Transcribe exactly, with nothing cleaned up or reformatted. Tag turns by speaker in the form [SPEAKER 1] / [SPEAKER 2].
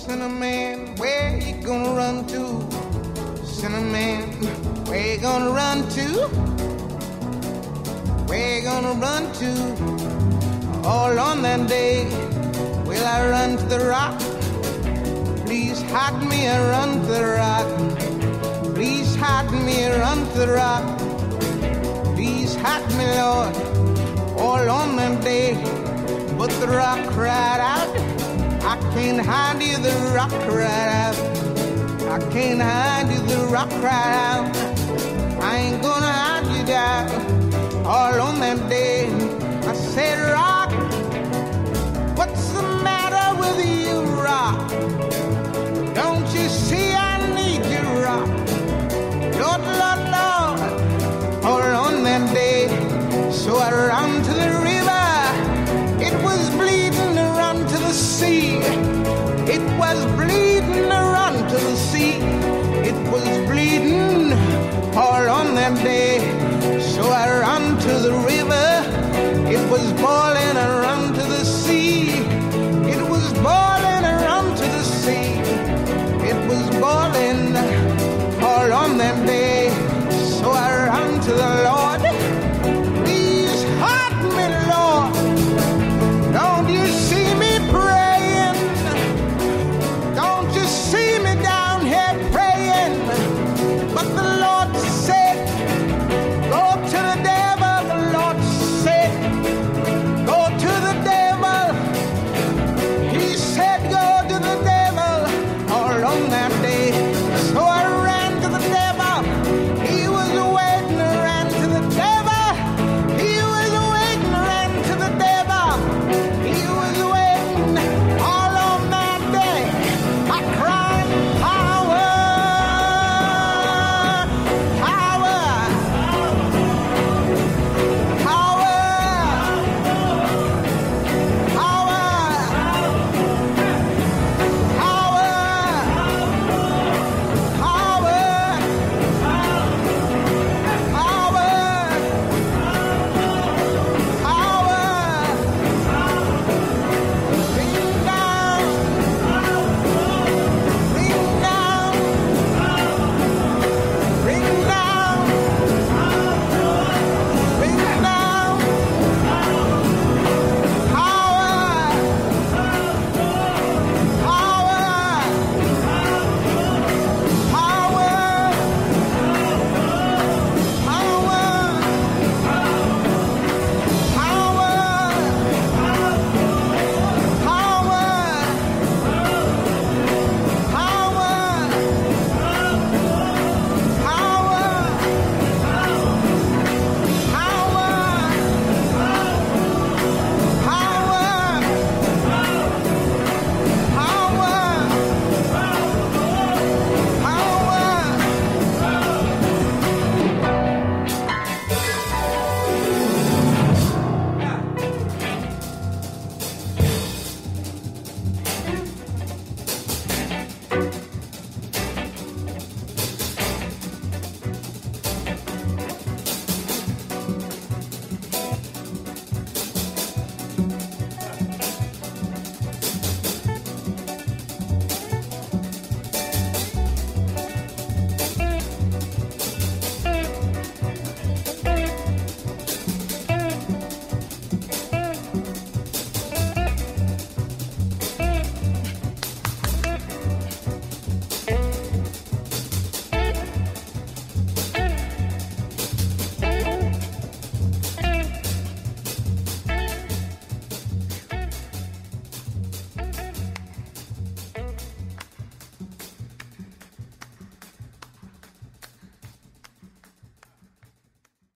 [SPEAKER 1] Cinnamon, where you gonna run to? Cinnamon, where you gonna run to? Where you gonna run to? All on that day, will I run to the rock? Please hide me and run to the rock. Please hide me and run to the rock. Please hide me, Lord, all on that day. But the rock cried out, I can't hide you, the rock cried out. I can't hide you, the rock cried out. I ain't gonna hide you down. All on that day, I said, rock, what's the matter with you, rock? Don't you see I need you, rock? Lord, Lord, Lord, all on that day. So I ran to the river. It was bleeding to run to the sea. It was bleeding to run to the sea. It was bleeding all on that day. So I ran to the river. It was boiling.